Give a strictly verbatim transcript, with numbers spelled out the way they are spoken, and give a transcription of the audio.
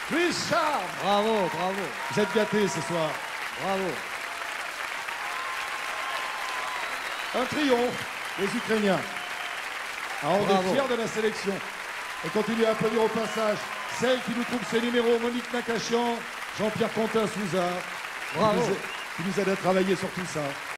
Richard. Bravo, bravo. Vous êtes gâtés ce soir. Bravo. Un triomphe des Ukrainiens. Alors on Bravo. est fiers de la sélection. Et continuez à applaudir au passage celle qui nous trouve ses numéros, Monique Nakachian, Jean-Pierre Contin-Souza, qui Bravo. nous, qui nous aide à travailler sur tout ça.